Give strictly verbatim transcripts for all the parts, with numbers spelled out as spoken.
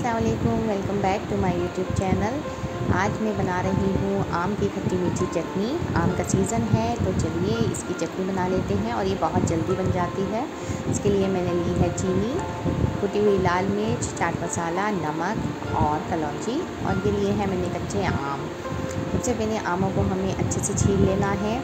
अस्सलाम वालेकुम, welcome back to my YouTube channel. आज मैं बना रही हूँ आम की खट्टी मीठी चटनी। आम का सीज़न है तो चलिए इसकी चटनी बना लेते हैं और ये बहुत जल्दी बन जाती है। इसके लिए मैंने ली है चीनी, कुटी हुई लाल मिर्च, चाट मसाला, नमक और कलौंजी, और ये लिए हैं मैंने कच्चे आम। सबसे पहले आमों को हमें अच्छे से छील लेना है।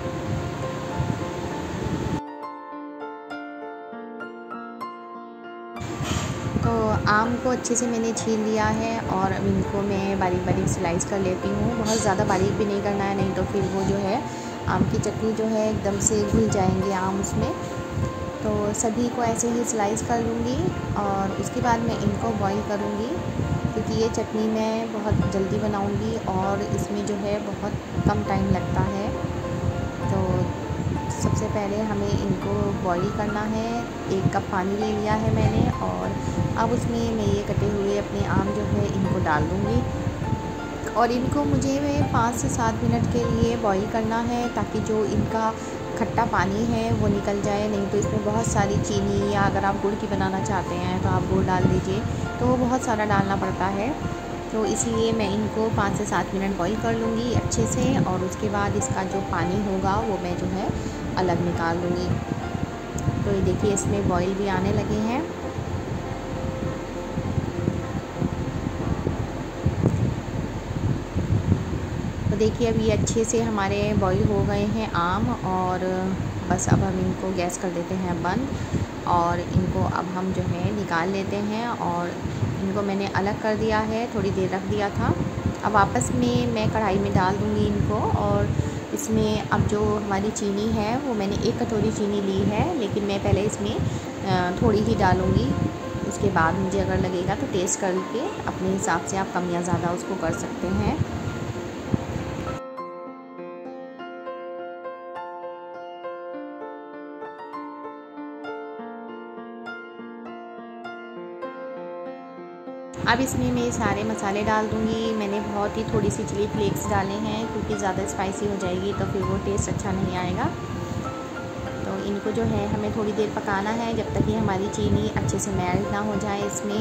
तो आम को अच्छे से मैंने छील लिया है और अब इनको मैं बारीक बारीक स्लाइस कर लेती हूँ। बहुत ज़्यादा बारीक भी नहीं करना है, नहीं तो फिर वो जो है आम की चटनी जो है एकदम से घुल जाएंगे आम उसमें। तो सभी को ऐसे ही स्लाइस कर लूँगी और उसके बाद मैं इनको बॉईल करूँगी, क्योंकि ये चटनी मैं बहुत जल्दी बनाऊँगी और इसमें जो है बहुत कम टाइम लगता है। तो सबसे पहले हमें इनको बॉईल करना है। एक कप पानी ले लिया है मैंने और अब उसमें मैं ये कटे हुए अपने आम जो है इनको डाल दूँगी और इनको मुझे पाँच से सात मिनट के लिए बॉईल करना है, ताकि जो इनका खट्टा पानी है वो निकल जाए। नहीं तो इसमें बहुत सारी चीनी, या अगर आप गुड़ की बनाना चाहते हैं तो आप गुड़ डाल दीजिए, तो वो बहुत सारा डालना पड़ता है। तो इसलिए मैं इनको पाँच से सात मिनट बॉईल कर लूँगी अच्छे से और उसके बाद इसका जो पानी होगा वो मैं जो है अलग निकाल लूँगी। तो ये देखिए इसमें बॉईल भी आने लगे हैं। तो देखिए अब ये अच्छे से हमारे बॉईल हो गए हैं आम, और बस अब हम इनको गैस कर देते हैं बंद और इनको अब हम जो है निकाल लेते हैं। और इनको मैंने अलग कर दिया है, थोड़ी देर रख दिया था। अब वापस में मैं कढ़ाई में डाल दूँगी इनको, और इसमें अब जो हमारी चीनी है वो मैंने एक कटोरी चीनी ली है, लेकिन मैं पहले इसमें थोड़ी ही डालूँगी। उसके बाद मुझे अगर लगेगा तो टेस्ट करके अपने हिसाब से आप कम या ज़्यादा उसको कर सकते हैं। अब इसमें मैं सारे मसाले डाल दूँगी। मैंने बहुत ही थोड़ी सी चिली फ्लेक्स डाले हैं, क्योंकि ज़्यादा स्पाइसी हो जाएगी तो फिर वो टेस्ट अच्छा नहीं आएगा। तो इनको जो है हमें थोड़ी देर पकाना है, जब तक कि हमारी चीनी अच्छे से मेल्ट ना हो जाए इसमें।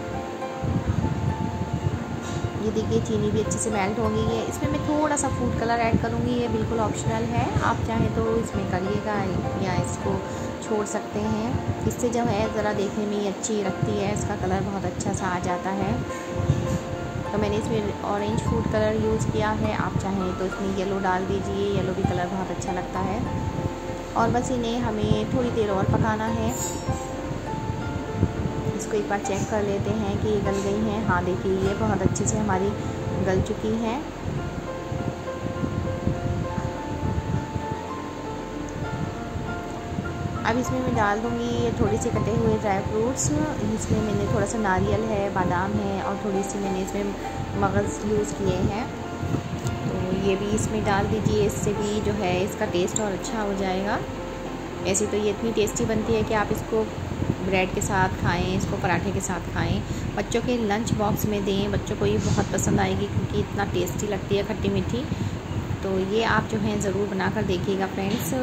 ये देखिए चीनी भी अच्छे से मेल्ट हो गई है। इसमें मैं थोड़ा सा फूड कलर ऐड करूँगी, ये बिल्कुल ऑप्शनल है, आप चाहें तो इसमें करिएगा या इसको छोड़ सकते हैं। इससे जो है ज़रा देखने में ही अच्छी लगती है, इसका कलर बहुत अच्छा सा आ जाता है। तो मैंने इसमें ऑरेंज फूड कलर यूज़ किया है, आप चाहें तो इसमें येलो डाल दीजिए, येलो भी कलर बहुत अच्छा लगता है। और बस इन्हें हमें थोड़ी देर और पकाना है। इसको एक बार चेक कर लेते हैं कि ये गल गई हैं। हाँ देखिए ये बहुत अच्छे से हमारी गल चुकी हैं। अब इसमें मैं डाल दूँगी ये थोड़ी सी कटे हुए ड्राई फ्रूट्स। इसमें मैंने थोड़ा सा नारियल है, बादाम है और थोड़ी सी मैंने इसमें मगज़ यूज़ किए हैं, तो ये भी इसमें डाल दीजिए। इससे भी जो है इसका टेस्ट और अच्छा हो जाएगा। ऐसी तो ये इतनी टेस्टी बनती है कि आप इसको ब्रेड के साथ खाएं, इसको पराठे के साथ खाएं, बच्चों के लंच बॉक्स में दें, बच्चों को ये बहुत पसंद आएगी, क्योंकि इतना टेस्टी लगती है खट्टी मीठी। तो ये आप जो है ज़रूर बना कर देखिएगा फ्रेंड्स।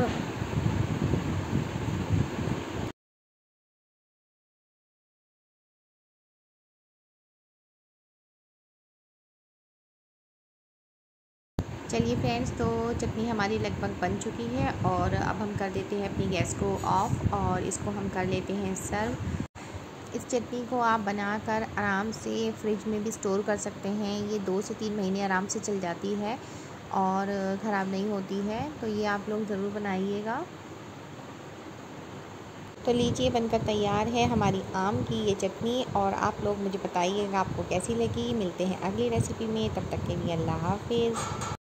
चलिए फ्रेंड्स, तो चटनी हमारी लगभग बन चुकी है और अब हम कर देते हैं अपनी गैस को ऑफ और इसको हम कर लेते हैं सर्व। इस चटनी को आप बनाकर आराम से फ्रिज में भी स्टोर कर सकते हैं। ये दो से तीन महीने आराम से चल जाती है और ख़राब नहीं होती है। तो ये आप लोग ज़रूर बनाइएगा। तो लीजिए बनकर तैयार है हमारी आम की ये चटनी, और आप लोग मुझे बताइएगा आपको कैसी लगी। मिलते हैं अगली रेसिपी में, तब तक के लिए अल्लाह हाफिज़।